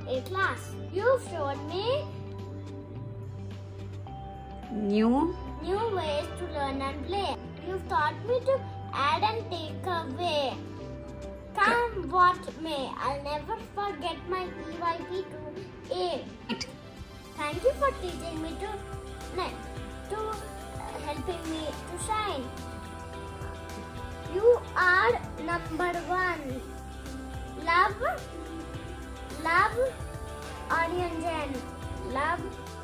a class. You've showed me New ways to learn and play. You've taught me to add and take away. Come what may, I'll never forget my EYP to A. Thank you for teaching me to helping me to shine. You are number one. Love, Aryan Jain. Love.